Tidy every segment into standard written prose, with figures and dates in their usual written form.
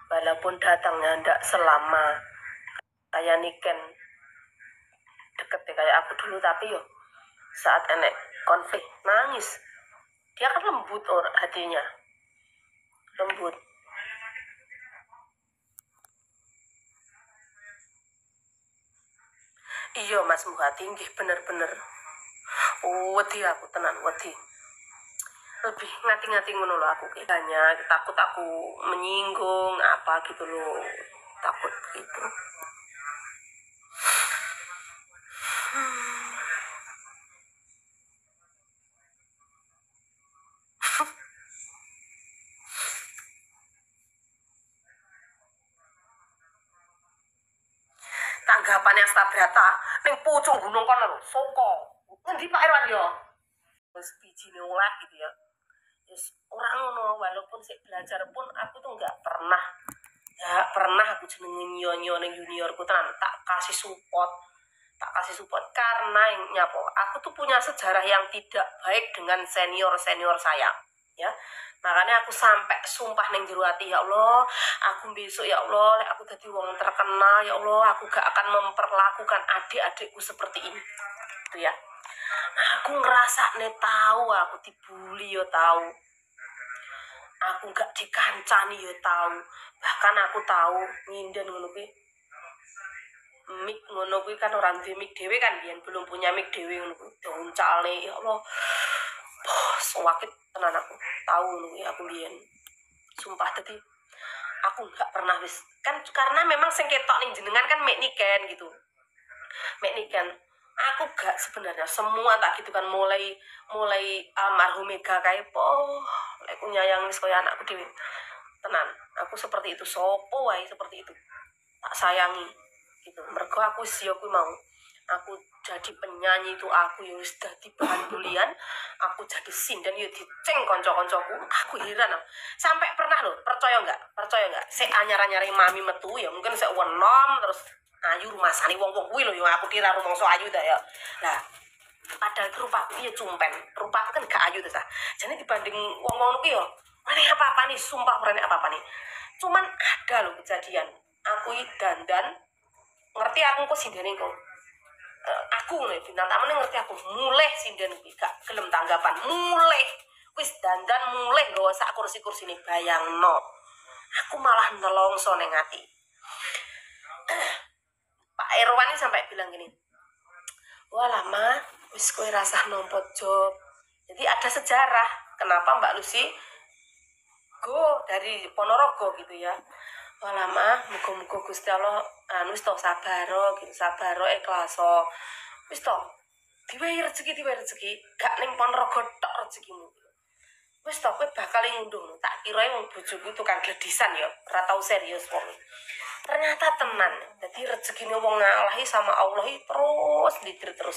walaupun datangnya ndak selama kayak Niken deket deh kayak aku dulu, tapi yo saat enek konflik nangis. Dia kan lembut hatinya, lembut. Iya Mas Muhati, nggih bener-bener. Wedi aku tenan wedi. Lebih ngati-ngati ngono lho aku kayaknya, takut aku menyinggung apa gitu loh. Takut gitu. Tanggapannya Astabrata ning pucuk gunung kono lho, soko. Ngendi Pak Irwan yo? Wis bijine oleh gitu ya. Terus orang ngono, walaupun sik belajar pun aku tuh nggak pernah aku jenenge nyonyo ning juniorku tenan tak kasih support karena nyapa aku tuh punya sejarah yang tidak baik dengan senior saya ya. Makanya aku sampai sumpah ning jero ati, ya Allah, aku besok ya Allah, aku dadi wong terkenal ya Allah, aku gak akan memperlakukan adik-adikku seperti ini. Itu ya. Aku ngerasa tahu aku dibully yo tahu. Aku gak dikancani yo tahu. Bahkan aku tahu nginden ngono kuwi. Mik ngono kuwi kan orang duwe mik dhewe kan, biyen belum punya mik dhewe ngono kuwi. Diuncale ya Allah. Sakit tenan aku. Tahu ngono kuwi aku biyen. Sumpah tadi aku gak pernah wis kan karena memang sing ketok ning jenengan kan mek niken gitu. Mek niken. Aku gak sebenarnya semua tak gitu kan, mulai almarhum Mega kae lek aku nyayang wis kaya anakku dhewe. Tenan, aku seperti itu, sopo wae seperti itu. Tak sayangi gitu. Mergo aku sio kuwi mau. Aku jadi penyanyi itu aku ya wis dadi bahan bulian, aku jadi sinden ya diceng kanca-kancaku. Aku heran. Sampai pernah loh, percaya enggak? Sik anyar-anyare mami metu ya mungkin sik wenom terus ayu rumasane wong-wong kuwi lho ya aku kira rumangsa ayu ta ya. Lah padahal rupaku ya cumpen. Rupaku kan gak ayu ta. Jane dibanding wong-wong kuwi ya aneh apa-apa nih, sumpah aneh apa-apa nih. Cuman ada loh kejadian. Aku dandan ngerti aku kok sindene kok. Aku nih bintang tamu nih ngerti aku mulai sinden gak gelem tanggapan mulai wis dandan mulai gak usah kursi-kursi nih bayangno. Aku malah nelongso ning ati. Pak Irwan ini sampai bilang gini, wah lama wis kowe rasah nompo job. Jadi ada sejarah kenapa Mbak Lucy go dari Ponorogo gitu ya. Wah lama muga-muga Gusti Allah wis to sabaro gitu, sabaro ikhlaso. Wis to diwehi rezeki gak ning Ponorogo tok rezekimu. Wis to kowe bakal ngunduh. Tak kirae wong bojoku tukang gledisan ya, ora tau serius wong. Ternyata tenan. Jadi rezekine wong ngalahi sama Allah terus ditir terus.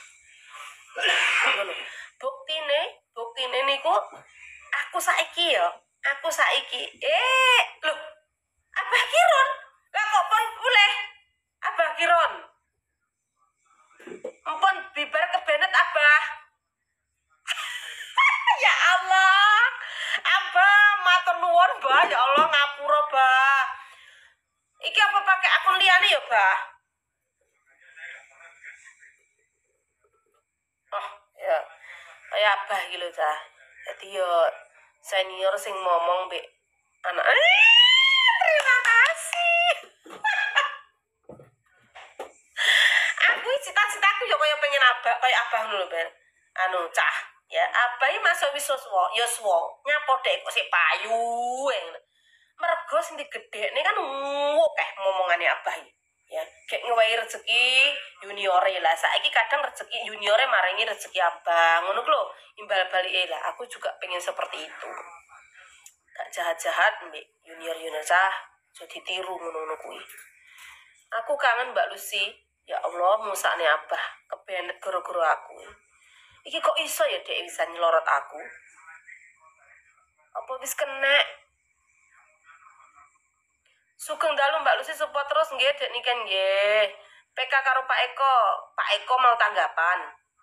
Buktine niku aku saiki lho Abah Kiron lah kok pon boleh Abah Kiron empon bibar kebenet Abah. Ya Allah Abah matur nuwun Bah, ya Allah ngapura Bah. Iki apa pakai akun liyane ya Bah? Oh ya kaya Abah iki lho ta. Dadi yo senior sing ngomong mbek anak. Terima kasih. Aku cita-citaku yo kaya pengen Abah, kaya Abah ngono lho, cah. Ya, Abah iki masuk wis yuswa. Nyapa dek kok sik payu. Mergo sing digedhekne kan akeh momongane Abah iki. Ya, kayak ngewahi rezeki juniore lah. Saiki kadang rezeki juniore maringi rezeki Abah. Ngono lho, imbal balike lah. Aku juga pengen seperti itu. Gak jahat-jahat mbek junior cah, jadi tiru ngono kuwi. Aku kangen Mbak Lucy. Ya Allah, musakne Abah kebenet gara-gara aku. Iki kok iso ya dek bisa nyelorot aku? Apa wis kena? Sugeng dalu Mbak Lucy support terus nggih dek niken nggih. PK karo Pak Eko mau tanggapan.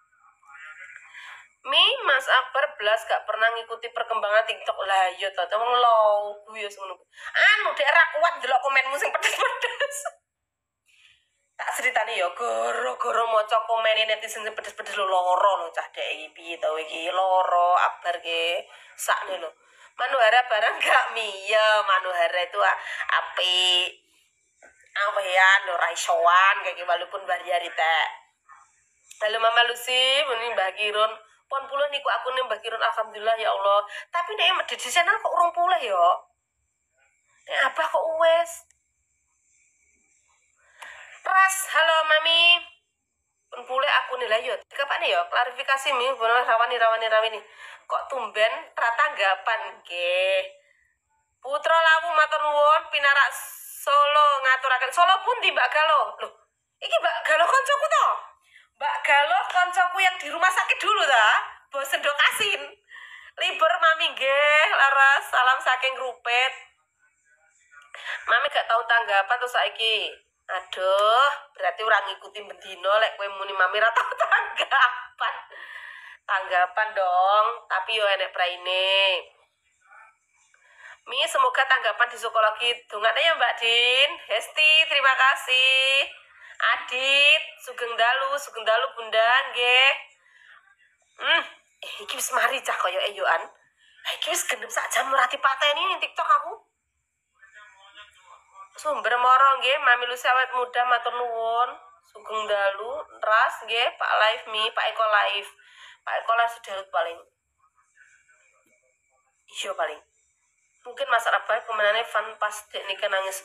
Mas Akbar gak pernah ngikuti perkembangan TikTok lah ya to wong low gue ngono. Dek ra kuat delok komenmu sing pedes-pedes. Tak ceritane ya gara-gara maca komen netizen sing pedes-pedes lho loro lho cah dek iki piye to iki loro abar ke sakne lho. Manuhara barang gak miya, Manuhara itu apik. Awean ora isoan kayak walaupun bayar teh. Halo Mama Lucy, muni Mbak Kirun. Pon puluh niku aku nih Mbak Kirun alhamdulillah ya Allah. Tapi nek di channel kok 20 ya. Nek abah kok wes. Ras, halo Mami. Pun pulih aku nih lah yo. Kapan ya klarifikasi mi bener rawani. Kok tumben tanggapan ke. Putra lawu matur nuwun pinarak Solo ngaturaken Solo pun di Mbak Galo. Loh, iki Mbak Galo koncoku to. Mbak Galo koncoku yang di rumah sakit dulu ta. Bosen dok asin. Libur Mami nggih, laras salam saking Rupet. Mami gak tahu tanggapan tuh saiki. Aduh, berarti orang ngikutin bendino lek kowe muni Mami ra tau tanggapan. Tanggapan dong, tapi yo enek praine. Mi semoga tanggapan di psikologi dongane ya Mbak Din. Hesti, terima kasih. Adit, Sugeng Dalu Bunda nggih. Iki wis mari cah koyo eyoan. Iki wis genep sak jam ora dipateni ning TikTok aku. Sumber moro nggih Mami Lucy awet muda matur nuwun. Sugeng Dalu, Ras nggih, Pak Live Mi, Pak Eko Live. Pak Eko Live sudah paling. Iya paling. Mungkin Mas Rabai pemenannya fun pas dek nikah nangis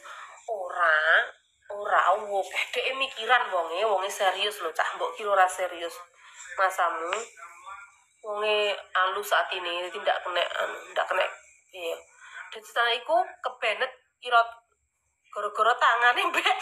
ora dek mikiran wonge serius loh cah mbok kira ora serius masamu wonge alus saat ini tidak kena iya dan setelah itu kebenet kira gara-gara tangane mbek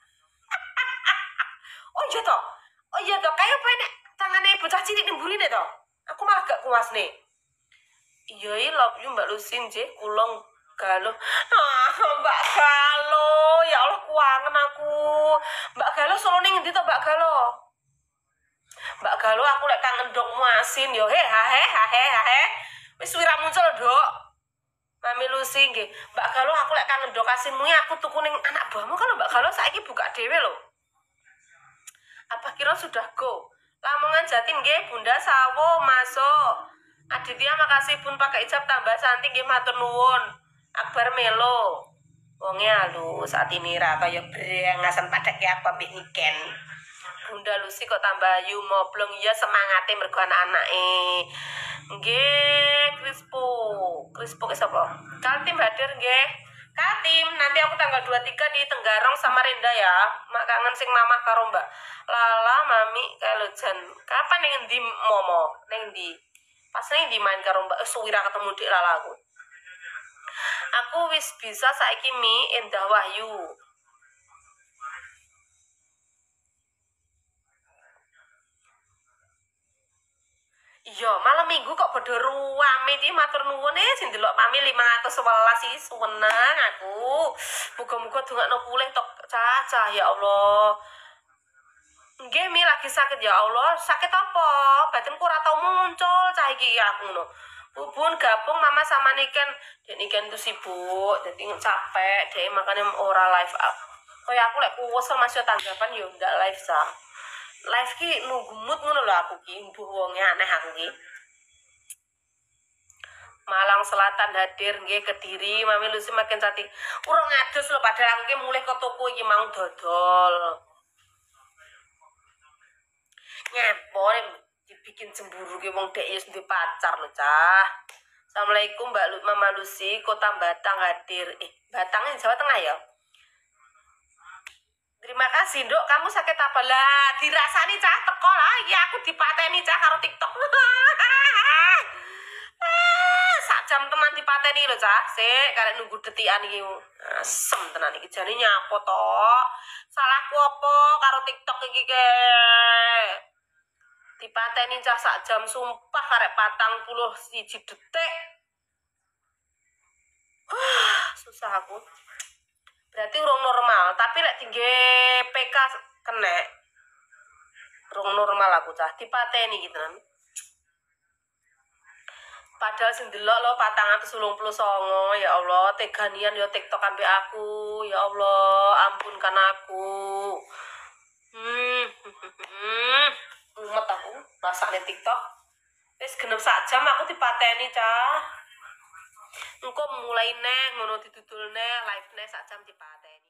oh iya toh kayak apa nek tangane bocah cilik ning burine toh aku malah gak kuas nih. Iya, love you Mbak Lucy nggih, kula Galo. Mbak Galo, ya Allah kuangen aku. Mbak Galo solo ning endi to Mbak Galo? Mbak Galo aku lek kangen ndokmu asin yo he. Wis wira muncul, Dok. Mami Lucy nggih. Mbak Galo aku lek kangen ndok asinmu aku tuku ning anak buahmu kalau Mbak Galo saiki buka dhewe lho. Apa kira sudah go? Lamongan Jatim nggih, Bunda Sawo masuk. Aditya makasih pun pakai ijab tambah santi nggih matur nuwun. Akbar melo. Wonge halus saat ini ra kaya brengasan padake apa mbek niken. Bunda Lucy kok tambah ayu moblong ya semangate mergo anak-anake. Nggih, Krispo ki sapa? Kaltim hadir nggih. Kaltim, nanti aku tanggal 23 di Tenggarong Samarinda ya. Mak kangen sing mamah karo Mbak Lala, Mami kalau jan. Kapan ning endi Momo? Ning ndi? Pas ning di main karo Mbak Suwira ketemu Dik Lalaku. Aku wis bisa saiki Mi Endah Wahyu. Iya, malam minggu kok padha ruame iki matur nuwun sing delok Mami 511 iki seneng aku. Muga-muga dongakno pulih tok cacah ya Allah. Nggih Mi lagi sakit ya Allah. Sakit apa? Batinku ora tau muncul cah iki aku ngono. Bubun gabung mama sama Niken. Dek Niken tuh sibuk, jadi capek, dek makanya ora live up. Kayak aku lek kuwesel masih tanggapan yo ndak live sah. Live ki nunggu mood ngono lho aku ki, mbuh wonge aneh aku ki. Malang Selatan hadir nggih Kediri, Mami Lucy makin cantik. Urung ngadus lho padahal aku ki mulih ke toko iki mau dodol. Ngepor dibikin cemburu ki wong dek wis duwe pacar lho cah. Assalamualaikum Mbak Mama Lucy, Kota Batang hadir. Batangnya Jawa Tengah ya? Terima kasih, Dok. Kamu sakit apa lah? Dirasani cah teko lah. Ya aku dipateni cah karo TikTok. Sak jam teman dipateni lho cah. Sik karek nunggu detikan iki. Asem tenan iki jane nyapo to? Salahku apa karo TikTok iki ke? Dipateni cah sak jam sumpah karek 41 detik. Susah aku. Berarti urung normal, tapi lek tinggi PK kena. Urung normal aku cah, dipateni gitu kan. Padahal sing delok lo 489. Ya Allah, teganian yo TikTok ambek aku. Ya Allah, ampunkan aku. Umet aku rasane TikTok. Wis genep sak jam aku dipateni, Cah. Engko mulai neh ngono didudulne live neh sak jam dipateni.